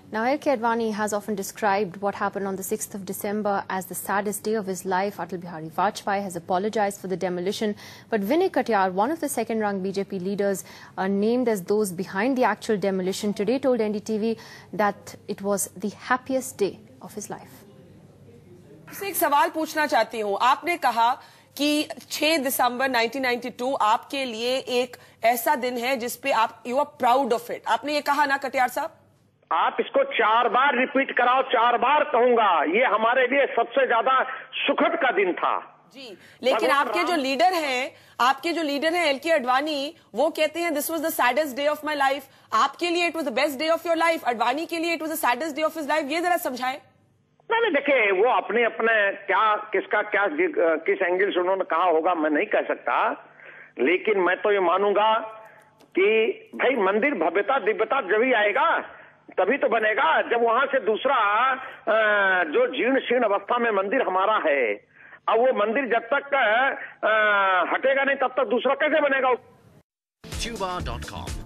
Now, Advani has often described what happened on the 6th of December as the saddest day of his life. Atal Bihari Vajpayee has apologized for the demolition. But Vinay Katiyar, one of the second-rung BJP leaders named as those behind the actual demolition, today told NDTV that it was the happiest day of his life. आपसे एक सवाल पूछना चाहती हूँ। आपने कहा कि 6 दिसंबर 1992 आपके लिए एक ऐसा दिन है जिसपे आप you are proud of it. आपने ये कहा ना कटियार साहब? आप इसको 4 बार रिपीट कराओ, 4 बार कहूंगा। ये हमारे लिए सबसे ज्यादा सुखद का दिन था जी। लेकिन आपके जो लीडर हैं एल के अडवाणी, वो कहते हैं this was the saddest day of my life. आपके लिए it was the best day of your life, Advani के लिए it was the saddest day of his life. ये जरा समझाएं। नहीं देखिए, वो अपने किस एंगल से उन्होंने कहा होगा मैं नहीं कह सकता, लेकिन मैं तो ये मानूंगा कि भाई मंदिर भव्यता दिव्यता जब ही आएगा तभी तो बनेगा, जब वहां से दूसरा जो जीर्ण शीर्ण अवस्था में मंदिर हमारा है, अब वो मंदिर जब तक हटेगा नहीं तब तक दूसरा कैसे बनेगा। Tuba.com